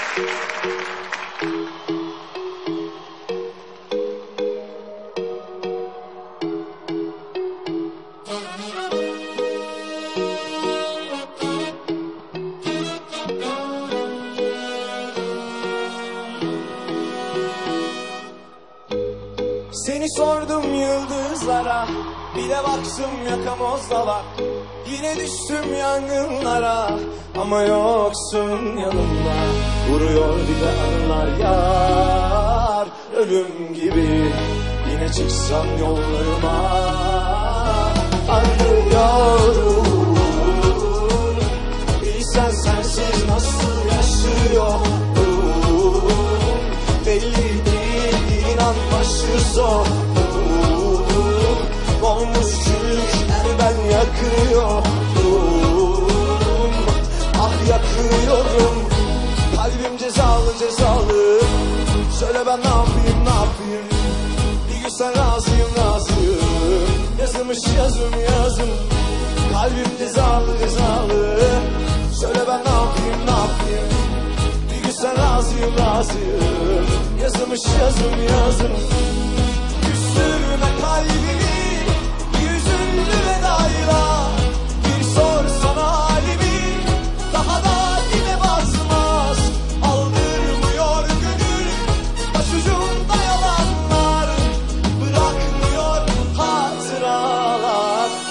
Seni sordum yıldızlara, bir de baktım yakamozdalar. Yine düştüm yangınlara, ama yoksun yanımda. Vuruyor bir de anılar yar, ölüm gibi. Yine çıksam yollarıma, arıyorum. Bilsen sensiz nasıl yaşıyorum. Belli değil, inan başı zor. Olmuş külükler ben yakıyorum. Ah yakıyorum. Kalbim cezalı cezalı. Söyle ben ne yapayım ne yapayım. Bir gün sen razıyım razıyım. Yazılmış yazım yazım. Kalbim cezalı cezalı. Söyle ben ne yapayım ne yapayım. Bir gün sen razıyım razıyım. Yazılmış yazım yazım. Küstürme kalbimi, yüzünlü vedayla. Bir sorsana halimi, daha da dile basmaz. Aldırmıyor gönül, başucumda yalanlar. Bırakmıyor hatıralar.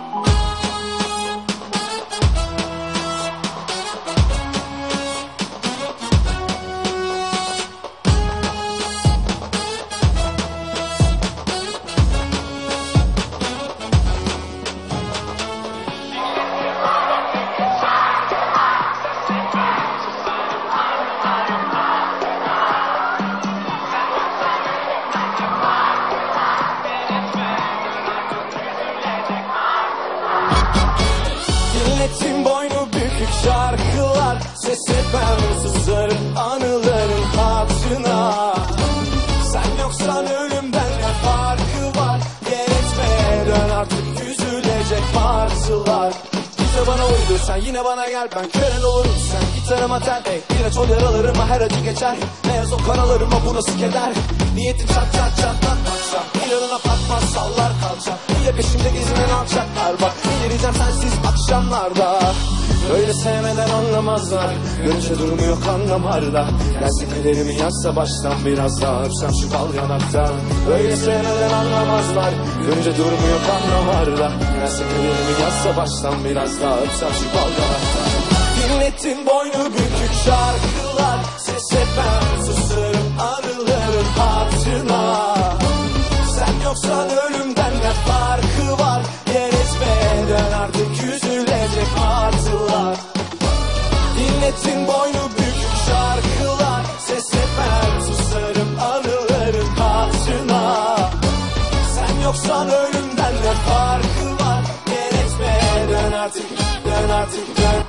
Dinletin boynu bükük şarkılar. Ses etmem susarım anıların hatırına. Sen yoksan ölümden ne farkı var? Yer etmeye dön artık, yüzülecek parçalar. Bize bana uydur sen yine bana gel, ben kölen olurum sen gitarıma tel. İlaç ol yaralarıma her acı geçer. Beyaz o karalarıma burası keder. Niyetim çat çat çatlatmaksa, İnanına patmaz sallar kalça. Bir de peşimde gezinen alçaklar bak. Delireceğim sensiz akşamlarda. Böyle sevmeden anlamazlar. Görünce durumu yok anlamarlar. Gelse kaderimi yazsa baştan biraz daha öpsem şu bal yanaktan. Böyle sevmeden anlamazlar. Görünce durumu yok anlamarlar. Gelse kaderimi yazsa baştan biraz daha öpsem şu bal yanaktan. Dinletin boynu bükük şarkılar. Ses etmem susarım anıların hatırına. Sen yoksan ölümden ne farkı var? Yer etmeye dön artık, yüzülecek martılar. Dinletin boynu bükük şarkılar. Ses etmem susarım anıların hatırına. Sen yoksan ölümden ne farkı var? Yer etmeye dön artık, dön artık, dön.